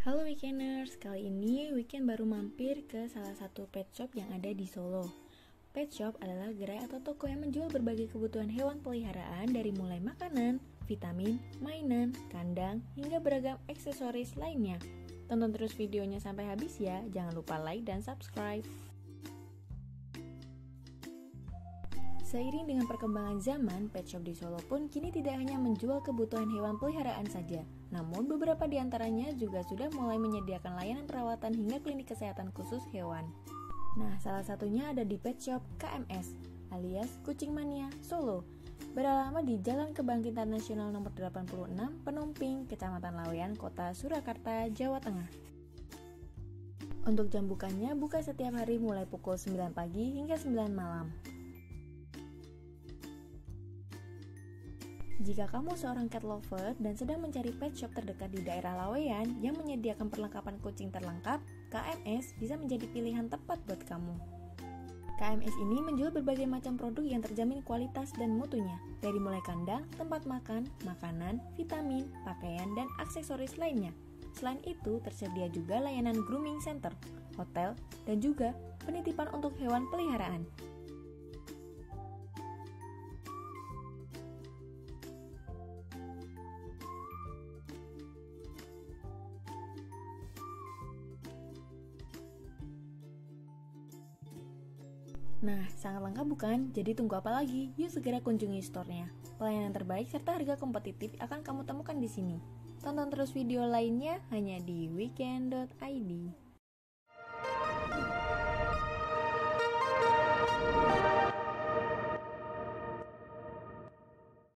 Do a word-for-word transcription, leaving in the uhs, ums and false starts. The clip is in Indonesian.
Halo Weekenders, kali ini Weekend baru mampir ke salah satu pet shop yang ada di Solo. Pet shop adalah gerai atau toko yang menjual berbagai kebutuhan hewan peliharaan dari mulai makanan, vitamin, mainan, kandang, hingga beragam aksesoris lainnya. Tonton terus videonya sampai habis ya, jangan lupa like dan subscribe. Seiring dengan perkembangan zaman, pet shop di Solo pun kini tidak hanya menjual kebutuhan hewan peliharaan saja, namun beberapa di antaranya juga sudah mulai menyediakan layanan perawatan hingga klinik kesehatan khusus hewan. Nah, salah satunya ada di Pet Shop K M S, alias Kucing Mania Solo, beralamat di Jalan Kebangkitan Nasional nomor delapan puluh enam, Penomping, Kecamatan Laweyan, Kota Surakarta, Jawa Tengah. Untuk jam bukanya buka setiap hari mulai pukul sembilan pagi hingga sembilan malam. Jika kamu seorang cat lover dan sedang mencari pet shop terdekat di daerah Laweyan yang menyediakan perlengkapan kucing terlengkap, K M S bisa menjadi pilihan tepat buat kamu. K M S ini menjual berbagai macam produk yang terjamin kualitas dan mutunya, dari mulai kandang, tempat makan, makanan, vitamin, pakaian, dan aksesoris lainnya. Selain itu, tersedia juga layanan grooming center, hotel, dan juga penitipan untuk hewan peliharaan. Nah, sangat lengkap bukan? Jadi tunggu apa lagi? Yuk segera kunjungi store-nya. Pelayanan terbaik serta harga kompetitif akan kamu temukan di sini. Tonton terus video lainnya hanya di weekend dot i d.